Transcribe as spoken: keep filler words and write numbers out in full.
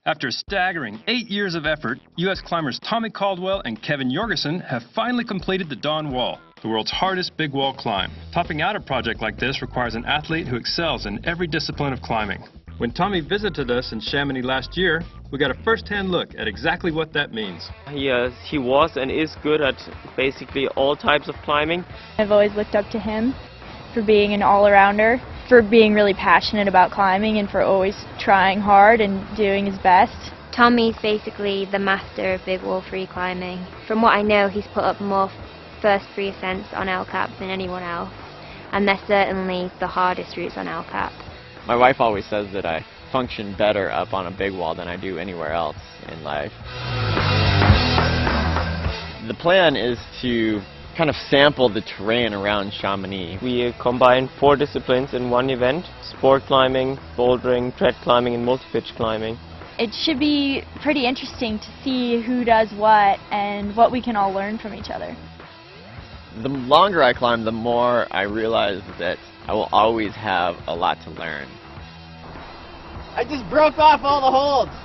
After a staggering eight years of effort, U S climbers Tommy Caldwell and Kevin Jorgeson have finally completed the Dawn Wall, the world's hardest big wall climb. Topping out a project like this requires an athlete who excels in every discipline of climbing. When Tommy visited us in Chamonix last year, we got a first-hand look at exactly what that means. He, uh, he was and is good at basically all types of climbing. I've always looked up to him for being an all-arounder, for being really passionate about climbing, and for always trying hard and doing his best. Tommy's basically the master of big wall free climbing. From what I know, he's put up more first free ascents on El Cap than anyone else, and they're certainly the hardest routes on El Cap. My wife always says that I function better up on a big wall than I do anywhere else in life. The plan is to kind of sample the terrain around Chamonix. We uh, combine four disciplines in one event: sport climbing, bouldering, tread climbing, and multi-pitch climbing. It should be pretty interesting to see who does what and what we can all learn from each other. The longer I climb, the more I realize that I will always have a lot to learn. I just broke off all the holds.